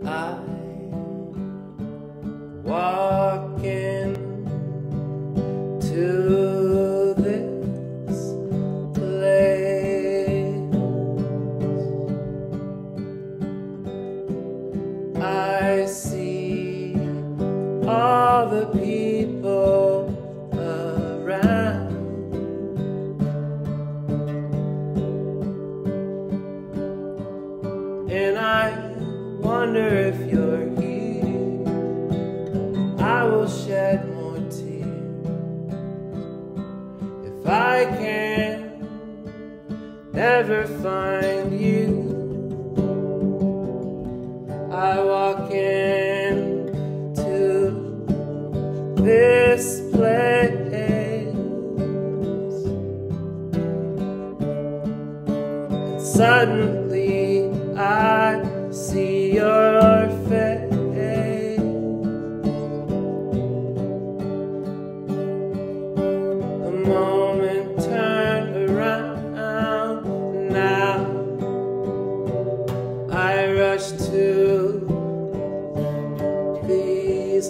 I walk into this place, I see all the people around, and I wonder if you're here. I will shed more tears if I can never find you. I walk into this place, and suddenly I see your face. The moment turned around, now I rush to these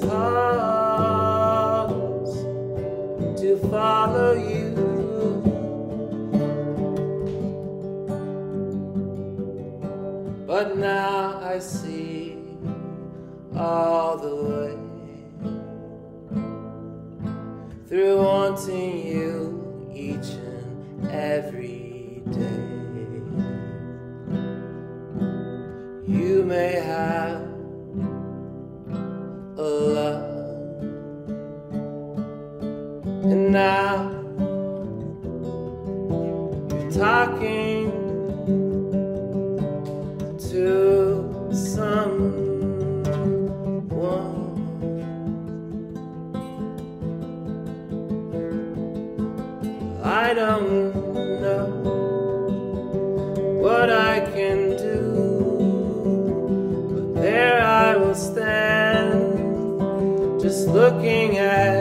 halls to follow you. But now I see all the way through wanting you each and every day. You may have a love, and now you're talking to someone. I don't know what I can do, but there I will stand, just looking at